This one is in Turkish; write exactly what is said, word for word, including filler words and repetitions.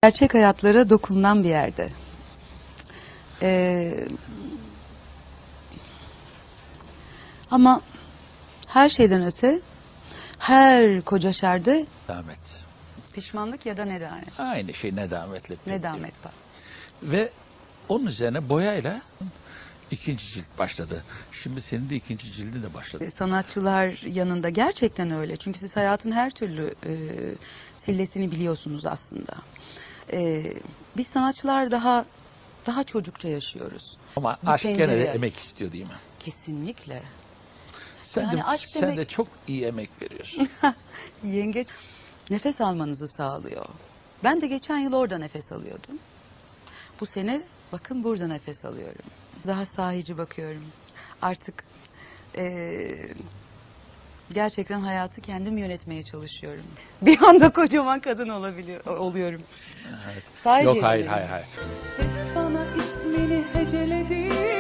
gerçek hayatlara dokunulan bir yerde. Ee, ama her şeyden öte her koca şerde Nedamet. pişmanlık ya da nedamet. Aynı şey nedametle. Nedamet var. Ve onun üzerine boyayla ikinci cilt başladı. Şimdi senin de ikinci cildin de başladı. Sanatçılar yanında gerçekten öyle. Çünkü siz hayatın her türlü e, sillesini biliyorsunuz aslında. E, biz sanatçılar daha daha çocukça yaşıyoruz. Ama Bir aşk gene pencere- de emek istiyor değil mi? Kesinlikle. Sen Yani de aşk sen demek- de çok iyi emek veriyorsun. Yengeç nefes almanızı sağlıyor. Ben de geçen yıl orada nefes alıyordum. Bu sene bakın burada nefes alıyorum. Daha sahici bakıyorum. Artık eee, gerçekten hayatı kendim yönetmeye çalışıyorum. Bir anda kocaman kadın olabiliyor, oluyorum. Sahici Yok hayır ediyorum. hayır hayır. Bana ismini heceledi.